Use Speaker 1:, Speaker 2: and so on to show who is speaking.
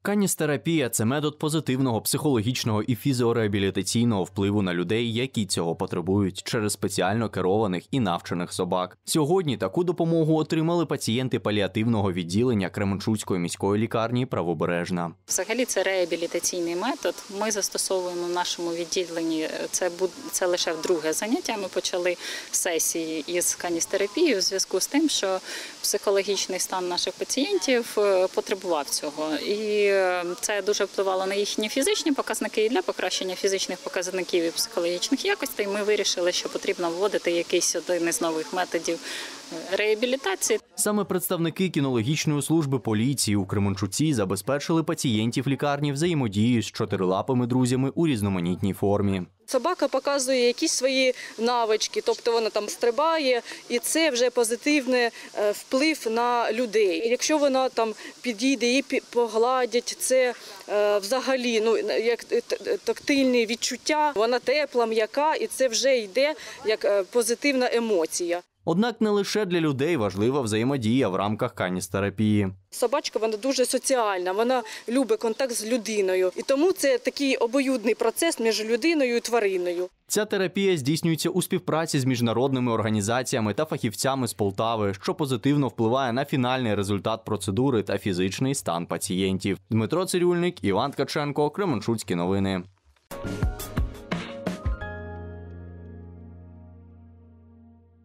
Speaker 1: Каністерапія – це метод позитивного психологічного і фізіореабілітаційного впливу на людей, які цього потребують, через спеціально керованих і навчених собак. Сьогодні таку допомогу отримали пацієнти паліативного відділення Кременчуцької міської лікарні «Правобережна».
Speaker 2: Взагалі це реабілітаційний метод. Ми застосовуємо в нашому відділенні, це лише вдруге заняття. Ми почали сесії із каністерапією у зв'язку з тим, що психологічний стан наших пацієнтів потребував цього. І це дуже впливало на їхні фізичні показники, і для покращення фізичних показників і психологічних якостей ми вирішили, що потрібно вводити якийсь один із нових методів реабілітації.
Speaker 1: Саме представники кінологічної служби поліції у Кременчуці забезпечили пацієнтів лікарні взаємодією з чотирилапими друзями у різноманітній формі.
Speaker 3: Собака показує якісь свої навички, тобто вона там стрибає, і це вже позитивний вплив на людей. Якщо вона там підійде і погладять, це взагалі як тактильні відчуття, вона тепла, м'яка, і це вже йде як позитивна емоція.
Speaker 1: Однак не лише для людей важлива взаємодія в рамках каністерапії.
Speaker 3: Собачка, вона дуже соціальна, вона любить контакт з людиною. І тому це такий обоюдний процес між людиною і твариною.
Speaker 1: Ця терапія здійснюється у співпраці з міжнародними організаціями та фахівцями з Полтави, що позитивно впливає на фінальний результат процедури та фізичний стан пацієнтів. Дмитро Цирюльник, Іван Ткаченко, Кременчуцькі новини.